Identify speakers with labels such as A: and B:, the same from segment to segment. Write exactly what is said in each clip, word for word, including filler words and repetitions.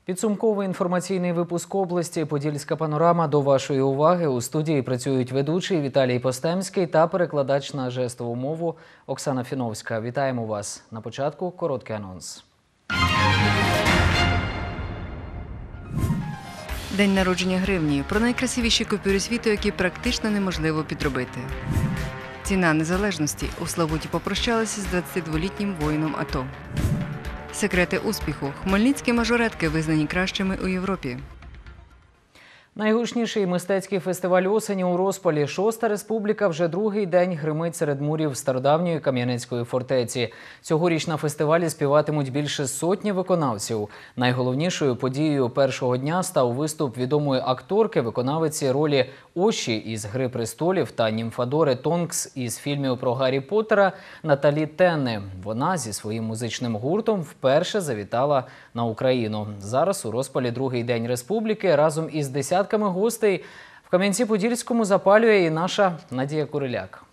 A: Підсумковий інформаційний випуск області «Подільська панорама» до вашої уваги. У студії працюють ведучий Віталій Постемський та перекладач на жестову мову Оксана Фіновська. Вітаємо вас. На початку короткий анонс.
B: День народження гривні. Про найкрасивіші купюри світу, які практично неможливо підробити. Ціна незалежності. У Славуті попрощалися з двадцятидволітнім воїном АТО. Секрети успіху. Хмельницькі мажоретки визнані кращими у Європі.
A: Найгучніший мистецький фестиваль осені у розпалі. Шоста республіка вже другий день гримить серед мурів стародавньої Кам'янецької фортеці. Цьогоріч на фестивалі співатимуть більше сотні виконавців. Найголовнішою подією першого дня став виступ відомої акторки, виконавиці ролі Оші із «Гри престолів» та німфадори Тонкс із фільмів про Гаррі Поттера Наталі Тенне. Вона зі своїм музичним гуртом вперше завітала на Україну. Зараз у розпалі другий день республіки разом із десятками гостей в Кам'янці-Подільському запалює і наша Надія Куриляк.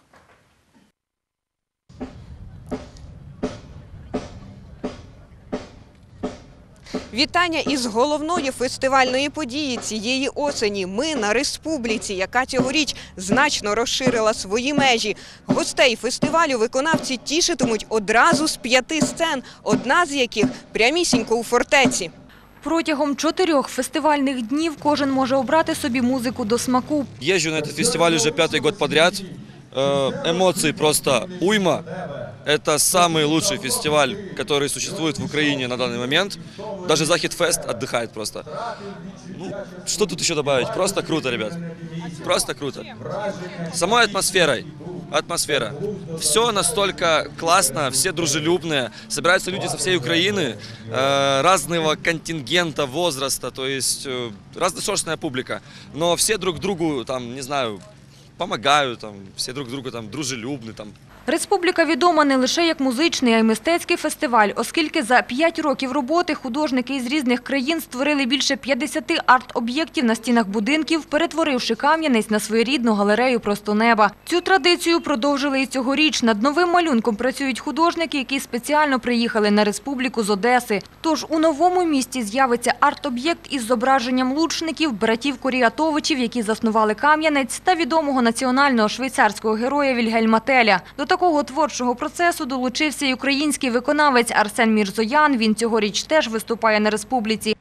C: Вітання із головної фестивальної події цієї осені. Ми на республіці, яка цьогоріч значно розширила свої межі. Гостей фестивалю виконавці тішитимуть одразу з п'яти сцен, одна з яких прямісінько у фортеці.
D: Протягом чотирьох фестивальних днів кожен може обрати собі музику до смаку.
E: Езжу на этот фестиваль уже пятый год подряд. Эмоций просто уйма. Это самый лучший фестиваль, который существует в Украине на данный момент. Даже Захидфест отдыхает просто. Ну, что тут еще добавить? Просто круто, ребят. Просто круто. Самой атмосферой. Атмосфера. Все настолько классно, все дружелюбные. Собираются люди со всей Украины, э, разного контингента, возраста, то есть э, разношерстная публика. Но все друг другу, там, не знаю, помогают, там, все друг другу там, дружелюбны. Там.
D: Республіка відома не лише як музичний, а й мистецький фестиваль, оскільки за п'ять років роботи художники із різних країн створили більше п'ятдесяти арт-об'єктів на стінах будинків, перетворивши Кам'янець на своєрідну галерею просто неба. Цю традицію продовжили і цьогоріч. Над новим малюнком працюють художники, які спеціально приїхали на республіку з Одеси. Тож у новому місті з'явиться арт-об'єкт із зображенням лучників, братів Куріатовичів, які заснували Кам'янець, та відомого національного швейцарського героя Вільгельма Теля. До такого творчого процесу долучився й український виконавець Арсен Мірзоян. Він цьогоріч теж виступає на республіці.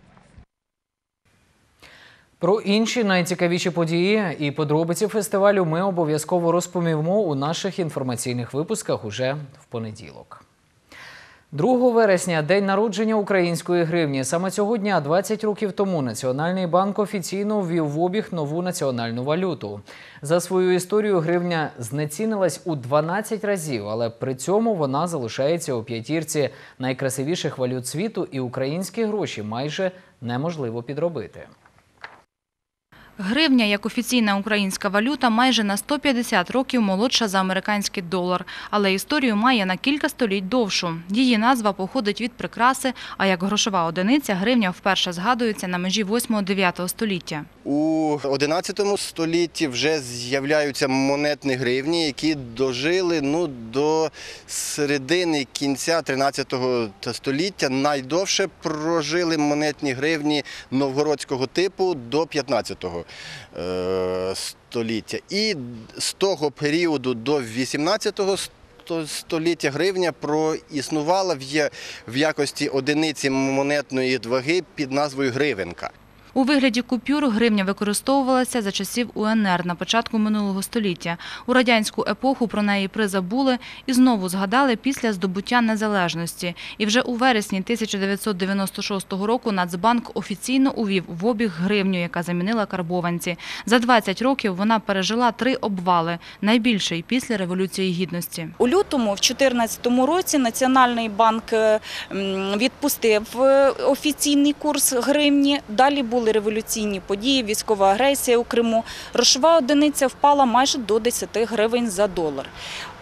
A: Про інші найцікавіші події і подробиці фестивалю ми обов'язково розповімо у наших інформаційних випусках уже в понеділок. другого вересня – день народження української гривні. Саме цього дня, двадцять років тому, Національний банк офіційно ввів в обіг нову національну валюту. За свою історію гривня знецінилась у дванадцять разів, але при цьому вона залишається у п'ятірці найкрасивіших валют світу, і українські гроші майже неможливо підробити.
F: Гривня, як офіційна українська валюта, майже на сто п'ятдесят років молодша за американський долар, але історію має на кілька століть довшу. Її назва походить від прикраси, а як грошова одиниця гривня вперше згадується на межі восьмого-дев'ятого століття.
G: У одинадцятому столітті вже з'являються монетні гривні, які дожили ну, до середини кінця тринадцятого століття. Найдовше прожили монетні гривні новгородського типу до п'ятнадцятого століття. І з того періоду до вісімнадцятого століття гривня проіснувала в якості одиниці монетної ваги під назвою гривенка.
F: У вигляді купюр гривня використовувалася за часів У Ен Ер на початку минулого століття. У радянську епоху про неї призабули і знову згадали після здобуття незалежності. І вже у вересні тисяча дев'ятсот дев'яносто шостого року Нацбанк офіційно увів в обіг гривню, яка замінила карбованці. За двадцять років вона пережила три обвали, найбільший після Революції Гідності.
H: У лютому дві тисячі чотирнадцятому році Національний банк відпустив офіційний курс гривні, далі були Були революційні події, військова агресія у Криму. Грошова одиниця впала майже до десяти гривень за долар.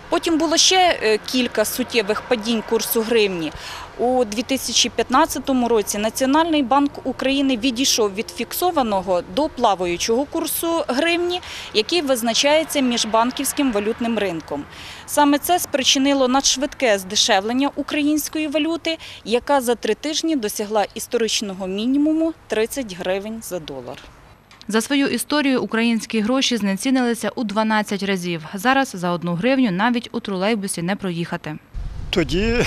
H: Потім було ще е, кілька суттєвих падінь курсу гривні. У дві тисячі п'ятнадцятому році Національний банк України відійшов від фіксованого до плаваючого курсу гривні, який визначається міжбанківським валютним ринком. Саме це спричинило надшвидке здешевлення української валюти, яка за три тижні досягла історичного мінімуму тридцять гривень за долар.
F: За свою історію українські гроші знецінилися у дванадцять разів. Зараз за одну гривню навіть у тролейбусі не проїхати.
I: Тоді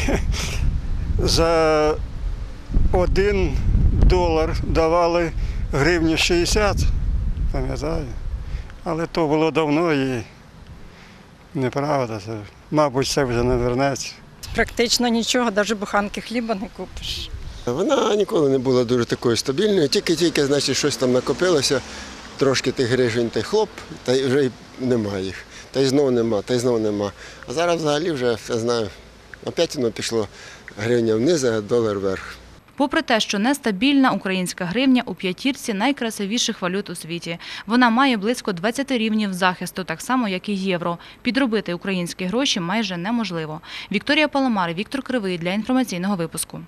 I: за один долар давали гривні шістдесят, пам'ятаю. Але то було давно і неправда. Мабуть, це вже не вернеться.
J: Практично нічого, навіть буханки хліба не купиш.
K: Вона ніколи не була дуже такою стабільною, тільки-тільки, значить, щось там накопилося, трошки тих гривень, та й хлоп, та й вже й немає їх. Та й знову нема, та й знову нема. А зараз взагалі вже, я знаю, опять воно пішло гривня вниз, а долар вверх.
F: Попри те, що нестабільна, українська гривня у п'ятірці найкрасивіших валют у світі. Вона має близько двадцяти рівнів захисту, так само, як і євро. Підробити українські гроші майже неможливо. Вікторія Паламар, Віктор Кривий для інформаційного випуску.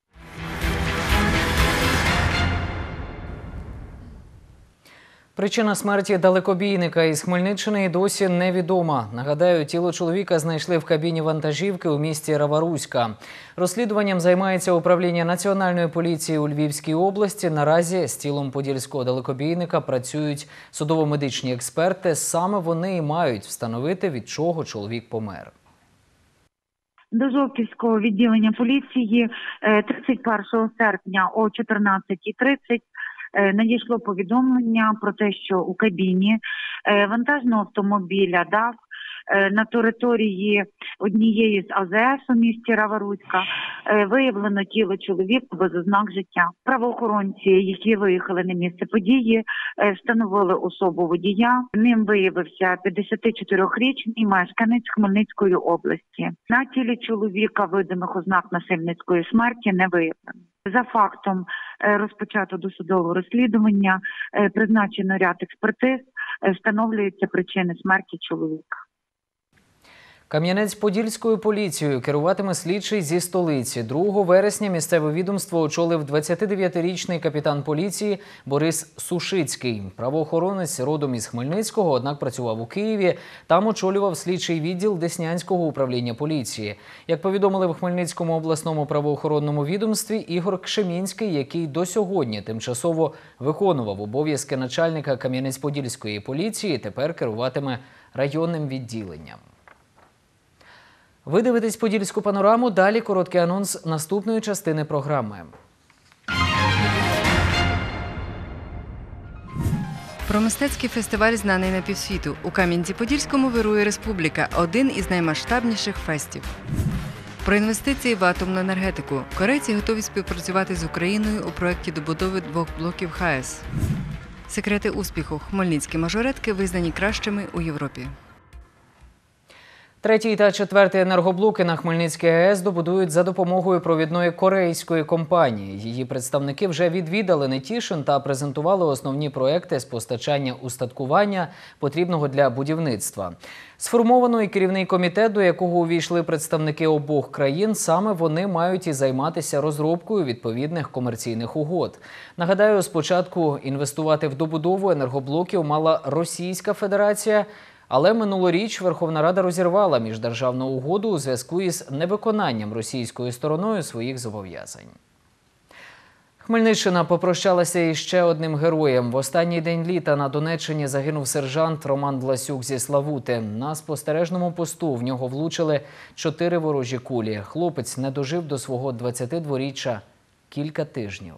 A: Причина смерті далекобійника із Хмельниччини і досі невідома. Нагадаю, тіло чоловіка знайшли в кабіні вантажівки у місті Раваруська. Розслідуванням займається управління Національної поліції у Львівській області. Наразі з тілом подільського далекобійника працюють судово-медичні експерти. Саме вони і мають встановити, від чого чоловік помер.
L: До Жовківського відділення поліції тридцять першого серпня о чотирнадцятій тридцять надійшло повідомлення про те, що у кабіні вантажного автомобіля ДАФ на території однієї з А З С у місті Раваруська виявлено тіло чоловіка без ознак життя. Правоохоронці, які виїхали на місце події, встановили особу водія. Ним виявився п'ятдесятичотирирічний мешканець Хмельницької області. На тілі чоловіка видимих ознак насильницької смерті не виявлено. За фактом розпочато досудове розслідування, призначено ряд експертиз, встановлюються причини смерті чоловіка.
A: Кам'янець-Подільською поліцією керуватиме слідчий зі столиці. другого вересня місцеве відомство очолив двадцятидев'ятирічний капітан поліції Борис Сушицький. Правоохоронець родом із Хмельницького, однак працював у Києві. Там очолював слідчий відділ Деснянського управління поліції. Як повідомили в Хмельницькому обласному правоохоронному відомстві, Ігор Кшемінський, який до сьогодні тимчасово виконував обов'язки начальника Кам'янець-Подільської поліції, тепер керуватиме районним відділенням. Ви дивитесь «Подільську панораму». Далі короткий анонс наступної частини програми.
B: Про мистецький фестиваль, знаний на півсвіту. У Кам'янці-Подільському вирує Республіка – один із наймасштабніших фестів. Про інвестиції в атомну енергетику. Корейці готові співпрацювати з Україною у проєкті добудови двох блоків Х А Е С. Секрети успіху. Хмельницькі мажоретки визнані кращими у Європі.
A: Третій та четвертий енергоблоки на Хмельницькій А Е С добудують за допомогою провідної корейської компанії. Її представники вже відвідали Нетішин та презентували основні проекти з постачання устаткування, потрібного для будівництва. Сформовано і керівний комітет, до якого увійшли представники обох країн. Саме вони мають і займатися розробкою відповідних комерційних угод. Нагадаю, спочатку інвестувати в добудову енергоблоків мала Російська Федерація, але минулоріч Верховна Рада розірвала міждержавну угоду у зв'язку із невиконанням російською стороною своїх зобов'язань. Хмельниччина попрощалася із ще одним героєм. В останній день літа на Донеччині загинув сержант Роман Власюк зі Славути. На спостережному посту в нього влучили чотири ворожі кулі. Хлопець не дожив до свого двадцятидворіччя кілька тижнів.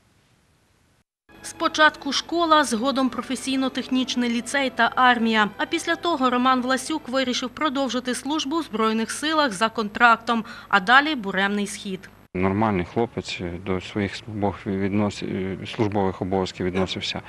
M: Спочатку школа, згодом професійно-технічний ліцей та армія. А після того Роман Власюк вирішив продовжити службу в Збройних силах за контрактом, а далі буремний схід.
N: Нормальний хлопець, до своїх службових обов'язків відносився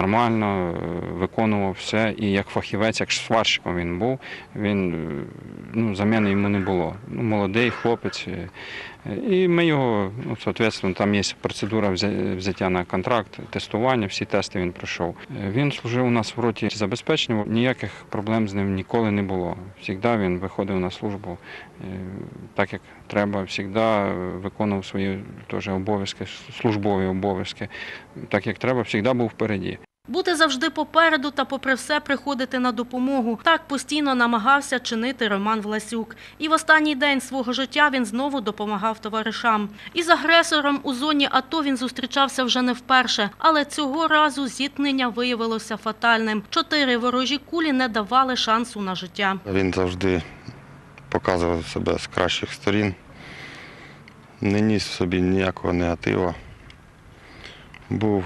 N: нормально, виконував все. І як фахівець, як сварщиком він був, він ну, заміни йому не було. Ну, молодий хлопець. І ми його, ну, соответственно, там є процедура взяття на контракт, тестування, всі тести він пройшов. Він служив у нас в роті забезпечення, ніяких проблем з ним ніколи не було. Завжди він виходив на службу так, як треба, завжди виконував свої теж обов'язки, службові обов'язки, так, як треба, завжди був впереді.
M: Бути завжди попереду та попри все приходити на допомогу. Так постійно намагався чинити Роман Власюк. І в останній день свого життя він знову допомагав товаришам. Із агресором у зоні АТО він зустрічався вже не вперше. Але цього разу зіткнення виявилося фатальним. Чотири ворожі кулі не давали шансу на життя.
O: Він завжди показував себе з кращих сторін. Не ніс в собі ніякого негативу. Був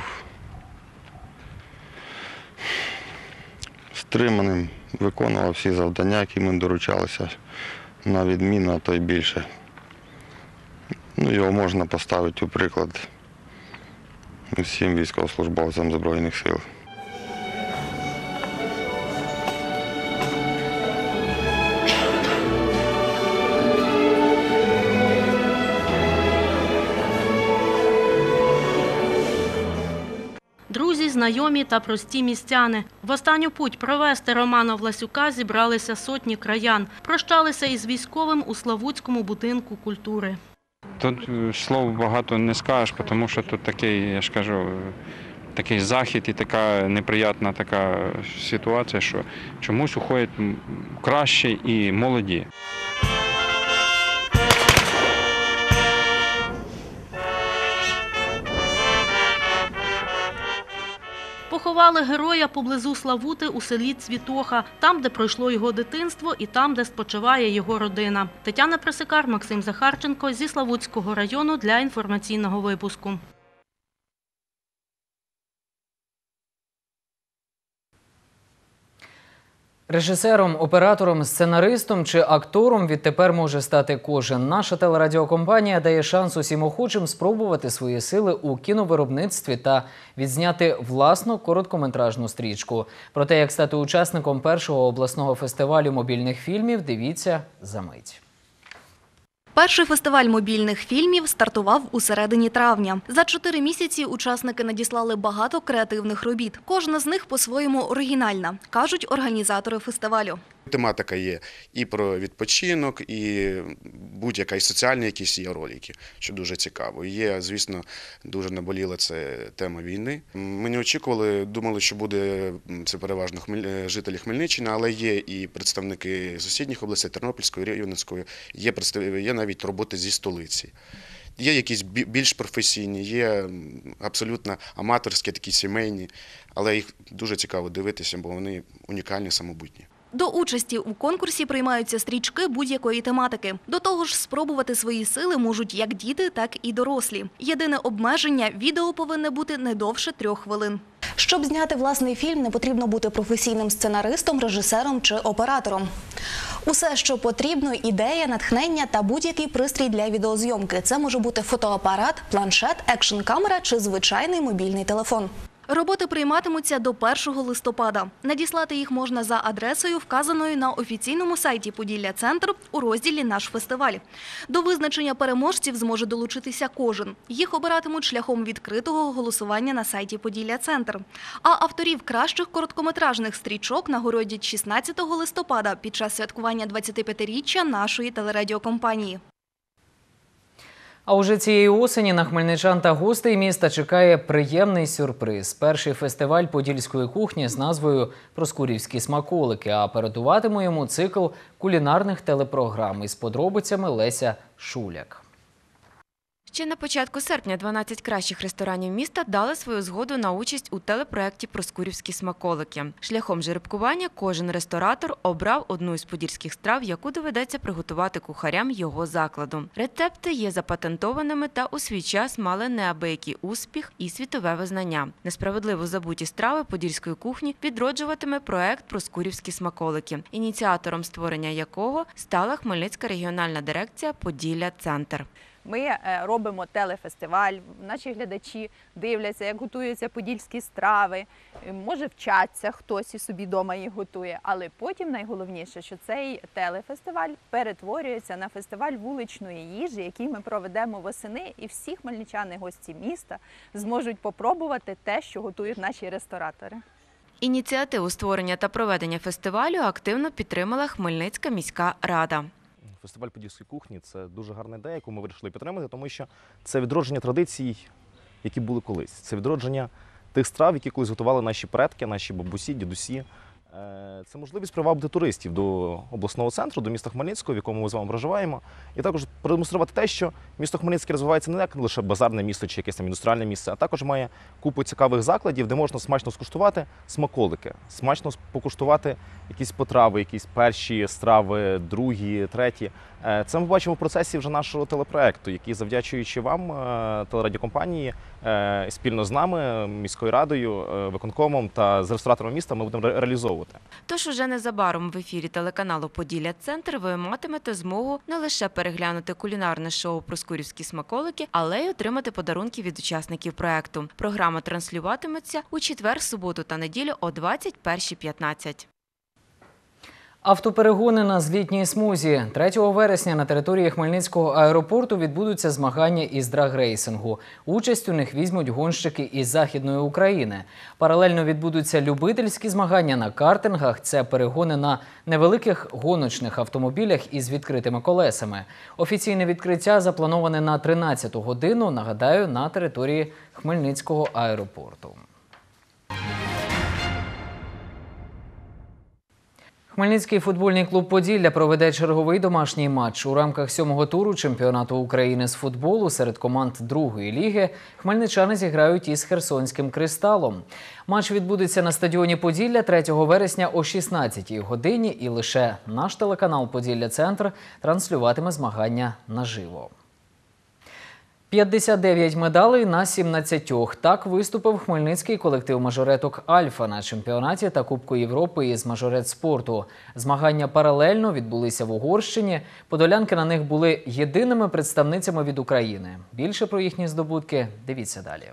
O: стриманим, виконував всі завдання, які ми доручалися, на відміну, а то й більше. Ну, його можна поставити у приклад всім військовослужбовцям Збройних сил.
M: Друзі, знайомі та прості містяни. В останню путь провести Романа Власюка зібралися сотні краян. Прощалися із військовим у Славутському будинку культури.
N: Тут слов багато не скажеш, тому що тут такий, я ж кажу, такий захід і така неприємна така ситуація, що чомусь уходять кращі і молоді.
M: Поховали героя поблизу Славути у селі Цвітоха, там, де пройшло його дитинство і там, де спочиває його родина. Тетяна Пресикар, Максим Захарченко зі Славутського району для інформаційного випуску.
A: Режисером, оператором, сценаристом чи актором відтепер може стати кожен. Наша телерадіокомпанія дає шанс усім охочим спробувати свої сили у кіновиробництві та відзняти власну короткометражну стрічку. Про те, як стати учасником першого обласного фестивалю мобільних фільмів, дивіться за мить.
P: Перший фестиваль мобільних фільмів стартував у середині травня. За чотири місяці учасники надіслали багато креативних робіт. Кожна з них по-своєму оригінальна, кажуть організатори фестивалю.
Q: Тематика є і про відпочинок, і будь-яка, і соціальні якісь є ролики, що дуже цікаво. Є, звісно, дуже наболіла це тема війни. Ми не очікували, думали, що буде це переважно жителі Хмельниччини, але є і представники сусідніх областей, Тернопільської, Рівненської, є, є навіть роботи зі столиці. Є якісь більш професійні, є абсолютно аматорські, такі сімейні, але їх дуже цікаво дивитися, бо вони унікальні, самобутні.
P: До участі у конкурсі приймаються стрічки будь-якої тематики. До того ж, спробувати свої сили можуть як діти, так і дорослі. Єдине обмеження – відео повинне бути не довше трьох хвилин.
R: Щоб зняти власний фільм, не потрібно бути професійним сценаристом, режисером чи оператором. Усе, що потрібно – ідея, натхнення та будь-який пристрій для відеозйомки. Це може бути фотоапарат, планшет, екшн-камера чи звичайний мобільний телефон.
P: Роботи прийматимуться до першого листопада. Надіслати їх можна за адресою, вказаною на офіційному сайті «Поділля-Центр» у розділі «Наш фестиваль». До визначення переможців зможе долучитися кожен. Їх обиратимуть шляхом відкритого голосування на сайті «Поділля-Центр». А авторів кращих короткометражних стрічок нагородять шістнадцятого листопада під час святкування двадцятип'ятиріччя нашої телерадіокомпанії.
A: А уже цієї осені на хмельничан та гостей міста чекає приємний сюрприз. Перший фестиваль подільської кухні з назвою «Проскурівські смаколики», а передуватиме йому цикл кулінарних телепрограм із подробицями Леся Шуляк.
S: Ще на початку серпня дванадцять кращих ресторанів міста дали свою згоду на участь у телепроєкті «Проскурівські смаколики». Шляхом жеребкування кожен ресторатор обрав одну із подільських страв, яку доведеться приготувати кухарям його закладу. Рецепти є запатентованими та у свій час мали неабиякий успіх і світове визнання. Несправедливо забуті страви подільської кухні відроджуватиме проєкт «Проскурівські смаколики», ініціатором створення якого стала Хмельницька регіональна дирекція «Поділля-Центр».
T: Ми е, робимо телефестиваль, наші глядачі дивляться, як готуються подільські страви, е, може вчаться, хтось і собі вдома їх готує, але потім найголовніше, що цей телефестиваль перетворюється на фестиваль вуличної їжі, який ми проведемо восени, і всі хмельничани, гості міста зможуть попробувати те, що готують наші ресторатори.
S: Ініціативу створення та проведення фестивалю активно підтримала Хмельницька міська рада.
U: Фестиваль подільської кухні – це дуже гарна ідея, яку ми вирішили підтримати, тому що це відродження традицій, які були колись. Це відродження тих страв, які колись готували наші предки, наші бабусі, дідусі. Це можливість привабити туристів до обласного центру, до міста Хмельницького, в якому ми з вами проживаємо, і також продемонструвати те, що місто Хмельницьке розвивається не як лише базарне місто чи якесь там індустріальне місце, а також має купу цікавих закладів, де можна смачно скуштувати смаколики, смачно покуштувати якісь потрави, якісь перші страви, другі, треті. Це ми бачимо в процесі вже нашого телепроекту, який, завдячуючи вам, телерадіокомпанії, спільно з нами, міською радою, виконкомом та з ресторатором міста ми будемо реалізовувати.
S: Тож уже незабаром в ефірі телеканалу «Поділля-Центр» ви матимете змогу не лише переглянути кулінарне шоу «Проскурівські смаколики», але й отримати подарунки від учасників проекту. Програма транслюватиметься у четвер, суботу та неділю о двадцять першій п'ятнадцять.
A: Автоперегони на злітній смузі. третього вересня на території Хмельницького аеропорту відбудуться змагання із драгрейсингу. Участь у них візьмуть гонщики із Західної України. Паралельно відбудуться любительські змагання на картингах. Це перегони на невеликих гоночних автомобілях із відкритими колесами. Офіційне відкриття заплановане на тринадцяту годину, нагадаю, на території Хмельницького аеропорту. Хмельницький футбольний клуб «Поділля» проведе черговий домашній матч. У рамках сьомого туру чемпіонату України з футболу серед команд другої ліги хмельничани зіграють із херсонським «Кристалом». Матч відбудеться на стадіоні «Поділля» третього вересня о шістнадцятій годині, і лише наш телеканал «Поділля-Центр» транслюватиме змагання наживо. п'ятдесят дев'ять медалей на сімнадцятьох. Так виступив хмельницький колектив мажореток «Альфа» на чемпіонаті та Кубку Європи із мажорет-спорту. Змагання паралельно відбулися в Угорщині. Подолянки на них були єдиними представницями від України. Більше про їхні здобутки дивіться далі.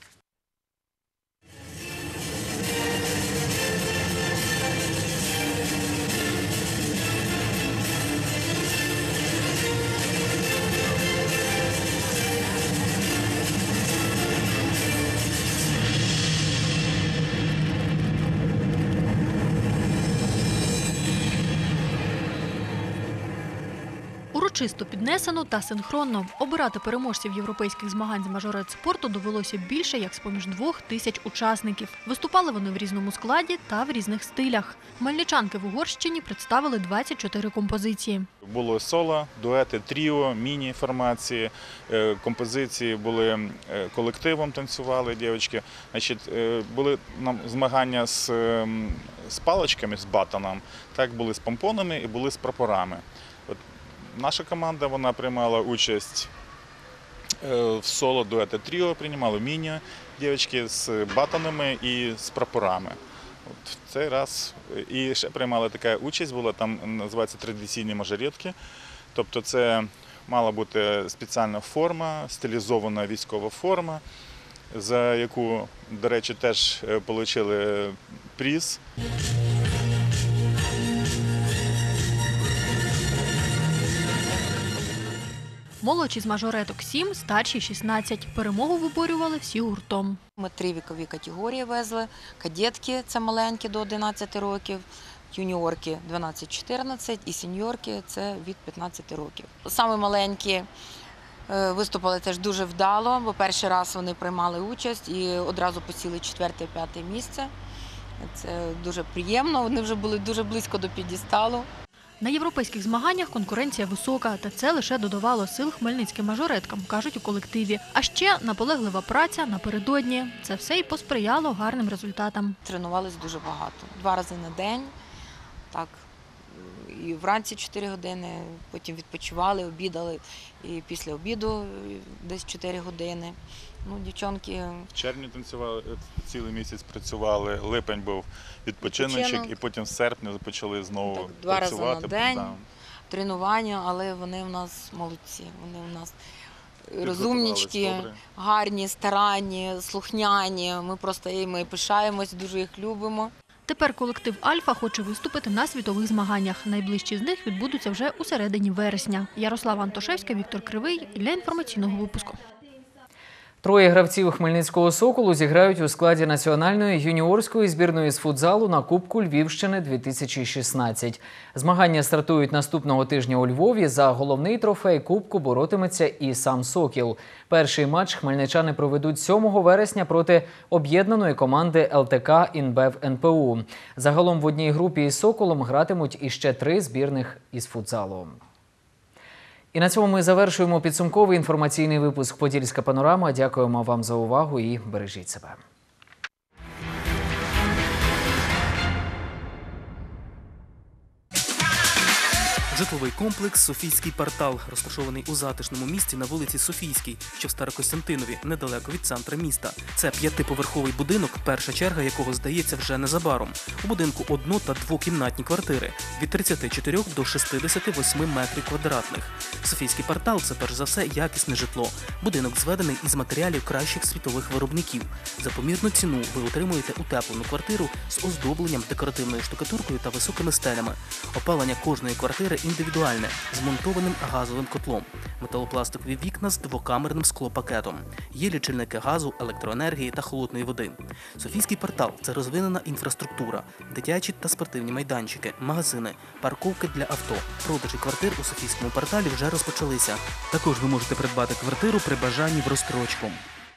V: Урочисто, піднесено та синхронно. Обирати переможців європейських змагань з мажорет-спорту довелося більше, як з-поміж двох тисяч учасників. Виступали вони в різному складі та в різних стилях. Хмельничанки в Угорщині представили двадцять чотири композиції.
W: Було соло, дуети, тріо, міні-формації, композиції були колективом, танцювали дівчатки. Значить, були нам змагання з, з паличками, з батоном, так були з помпонами і були з прапорами. Наша команда, вона приймала участь в соло, дуети, тріо, приймали міні, дівчатки з батонами і з прапорами. От в цей раз і ще приймала така участь, була там, називається традиційні мажоретки. Тобто це мала бути спеціальна форма, стилізована військова форма, за яку, до речі, теж отримали приз.
V: Молодші з мажореток – сім, старші – шістнадцять. Перемогу виборювали всі гуртом.
X: Ми три вікові категорії везли. Кадетки – це маленькі до одинадцяти років, юніорки – дванадцять-чотирнадцять і сеньорки – це від п'ятнадцяти років. Саме маленькі виступили теж дуже вдало, бо перший раз вони приймали участь і одразу посіли четверте-п'яте місце. Це дуже приємно, вони вже були дуже близько до п'єдесталу.
V: На європейських змаганнях конкуренція висока, та це лише додавало сил хмельницьким мажореткам, кажуть у колективі. А ще наполеглива праця напередодні. Це все і посприяло гарним результатам.
X: Тренувались дуже багато. Два рази на день, так, і вранці чотири години, потім відпочивали, обідали, і після обіду десь чотири години. Ну, дівчонки...
W: В червні танцювали, цілий місяць працювали, липень був відпочиночок, Відпочинок. І потім в серпні почали знову так,
X: два
W: працювати.
X: Два рази на день, да. Тренування, але вони у нас молодці, вони у нас розумнички, гарні, старанні, слухняні. Ми просто їми пишаємось, дуже їх любимо.
V: Тепер колектив «Альфа» хоче виступити на світових змаганнях. Найближчі з них відбудуться вже у середині вересня. Ярослава Антошевська, Віктор Кривий для інформаційного випуску.
A: Троє гравців Хмельницького «Соколу» зіграють у складі національної юніорської збірної з футзалу на Кубку Львівщини дві тисячі шістнадцять. Змагання стартують наступного тижня у Львові. За головний трофей Кубку боротиметься і сам «Сокіл». Перший матч хмельничани проведуть сьомого вересня проти об'єднаної команди ел те ка «Інбев ен пе у». Загалом в одній групі із «Соколом» гратимуть іще три збірних із футзалу. І на цьому ми завершуємо підсумковий інформаційний випуск «Подільська панорама». Дякуємо вам за увагу і бережіть себе.
C: Житловий комплекс «Софійський квартал», розташований у затишному місці на вулиці Софійській, що в Старокостянтинові, недалеко від центра міста. Це п'ятиповерховий будинок, перша черга якого здається вже незабаром. У будинку одно- та двокімнатні квартири від тридцяти чотирьох до шістдесяти восьми метрів квадратних. «Софійський квартал» – це перш за все якісне житло. Будинок зведений із матеріалів кращих світових виробників. За помірну ціну ви отримуєте утеплену квартиру з оздобленням, декоративною штукатуркою та високими стелями. Опалення кожної квартири індивідуальне, з монтованим газовим котлом. Металопластикові вікна з двокамерним склопакетом. Є лічильники газу, електроенергії та холодної води. «Софійський квартал» – це розвинена інфраструктура, дитячі та спортивні майданчики, магазини, парковки для авто. Продажі квартир у «Софійському кварталі» вже розпочалися. Також ви можете придбати квартиру при бажанні в розстрочку.